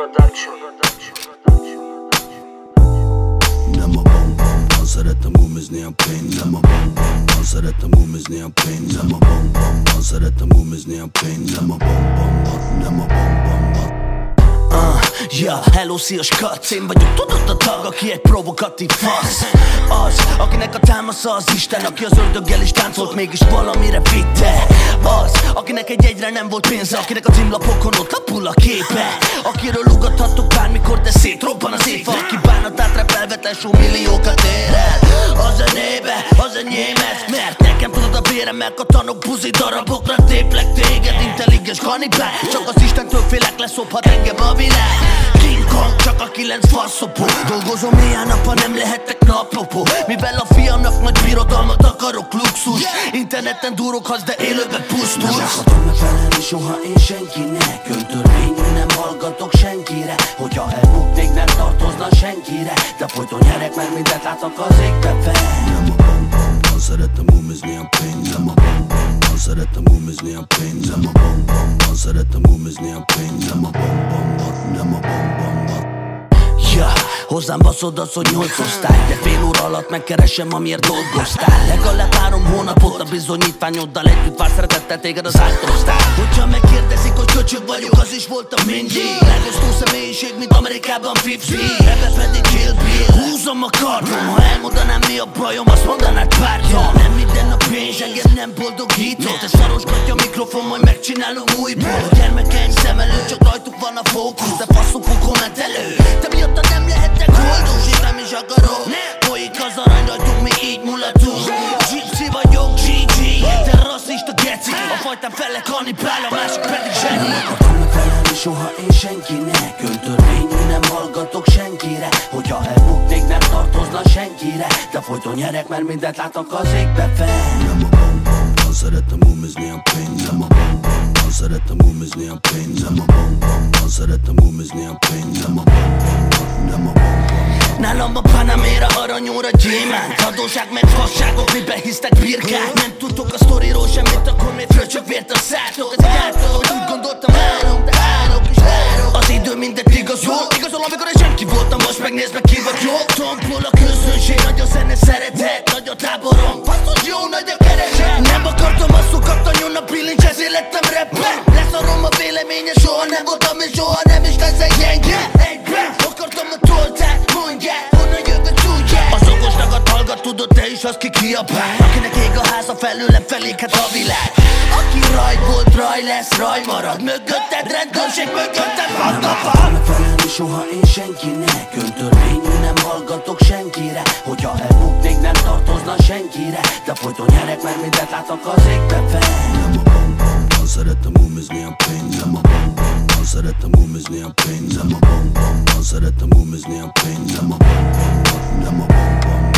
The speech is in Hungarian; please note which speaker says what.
Speaker 1: Nem a bom-bomban szeretem umizni a pénz. Nem a bom-bomban szeretem umizni a pénz. Nem a bom-bomban szeretem umizni a pénz. Nem a bom-bomban, nem a bom-bomban.
Speaker 2: Ja, hello, szia, skac. Én vagyok, tudod a tag, aki egy provokatív fasz. Az, akinek a támasza az Isten, aki az ördöggel is táncolt, mégis valamire vitte. Az, akinek egy egyre nem volt pénze, akinek a címlapokon ott lapul a képe, akiről ugathatok bármikor, de szétrobban az éjfal, aki bánatát repelvetlen só milliókat ér el. A zenébe, az enyémet, mert nekem tudod a véremmel katanok buzi darabokra téplek téged, intelligens kanibál. Csak az Istentől félek, leszophat engem a világ. King Kong, csak a 9 faszopó. Dolgozom éjjel-nappal, nem lehetek naplopó. Mivel a fiamnak nagy birodalmat akarok, luxus. Interneten duroghatsz, de élőben pusztulsz. Nem akarom megfelelni soha én senkinek. Öntörvényű, nem hallgatok senkire. Hogyha elbuknék, nem tartozna senkire. De folyton nyerek, mert mindent látok az égbe fel.
Speaker 1: Nem a bom-bomban szeretem umizni a pénz. Nem a bom-bomban szeretem umizni a pénz. Nem a bom-bomban szeretem umizni a pénz. Nem a bom-bomban, nem a bom-bomban.
Speaker 2: Ja, hozzám baszod az, hogy 8 osztály, de fél óra alatt megkeresem, amiért dolgoztál. Legalább 3 hónapot a bizonyítványoddal együtt vár szeretettel téged az átrosztál. Hogyha megkérdezik, hogy köcsög vagyok, az is voltam mindig. Legosztó személyiség, mint Amerikában 50. Ebbe pedig Kill Bill. Húzom a kardom, ha elmondanám mi a bajom, azt mondanád párja. Nem minden a pénz, engem nem boldogított. Te szarosgatja a mikrofon, majd megcsinálom újból. A gyermekeim szem előtt, csak rajtuk van a fókusz. De faszopó kommentelő, te miatt nem lehetnek boldog, és nem is akarok. Folyik az arany rajtunk, mi így mulatunk. Gypsy vagyok, GG, te rasszista geci. A fajtám fele kanibál, a másik pedig zseni. Nem akartam megfelelni soha én senkinek. Öntörvényű, nem hallgatok senkire. Hogyha elbuknék, nem tartozna senkire. De folyton nyerek, mert mindent látok az égbe fel.
Speaker 1: Nem a bom-bomban szeretem umizni a pénz. Nem a bom-bomban szeretem umizni a pénz. Nem a bom-bomban szeretem umizni a pénz. Nem a bom-bomban, nem a bom-bomban.
Speaker 2: Nálam a Panamera, aranyóra, gyémánt. Adóság meg fasságok, miben hisztek birkák. Nem tudtok a sztoriról semmit, akkor még fröcsök vért a szátok. Ez egy átlag, amit úgy gondoltam állom, de állok és várok. Az idő mindent igazol, amikor egy senki voltam, most megnézd meg ki vagy jó. Tompol a közönség, nagy a zene szeretet, nagy a táborom, faszos jó, nagy a kereset. Nem akartam azt szokattanjon a bilincs, ezért lettem rapper. Leszarom a véleménye, soha nem voltam és soha nem is leszek gyenge. Akartam a toltát, mondják, honnan jövök tudják. Az okosnakat hallgat, tudod te is az ki kiabál. Akinek ég a háza felőlem feléghet a világ. Aki raj volt, raj lesz, raj marad. Mögötted rendőrség, mögötted vannak. Nem megfelelni soha én senkinek. Öntörvényű, nem hallgatok senkire. Hogyha elbuknék, nem tartozna senkire. De folyton nyerek, mert mindent látok az égbe fel.
Speaker 1: Nem a bom-bomban szeretem umizni a pénz. Nem a bom-bomban szeretem umizni a pénz. Nem a bom-bomban szeretem umizni a pénz. Nem a bom-bomban, nem a bom-bomban.